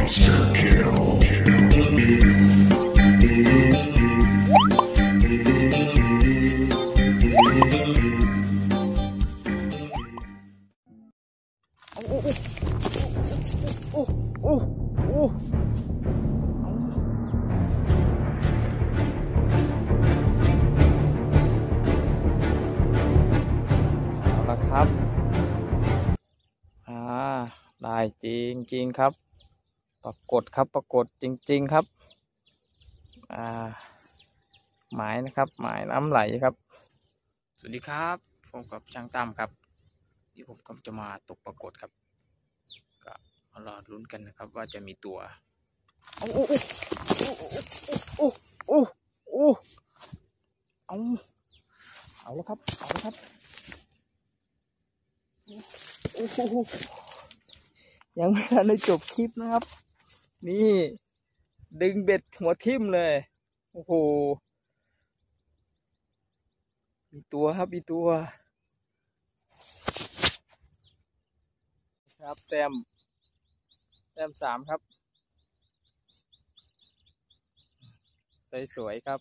Monster kill. เอาละครับได้จริงครับปรากฏครับปรากฏจริงๆครับหมายนะครับหมายน้ำไหลครับสวัสดีครับผมกับช่างตั้มครับที่ผมก็จะมาตกปรากฏครับก็มารอลุ้นกันนะครับว่าจะมีตัวเอาแล้วครับเอาแล้วครับยังไม่ทันได้จบคลิปนะครับนี่ดึงเบ็ดหัวทิ่มเลยโอ้โหมีตัวครับมีตัวครับแต้ม3ครับสวยครับ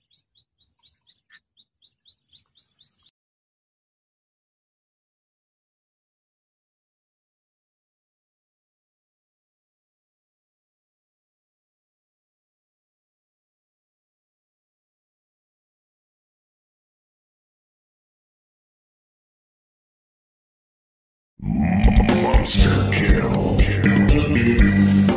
Monster kill.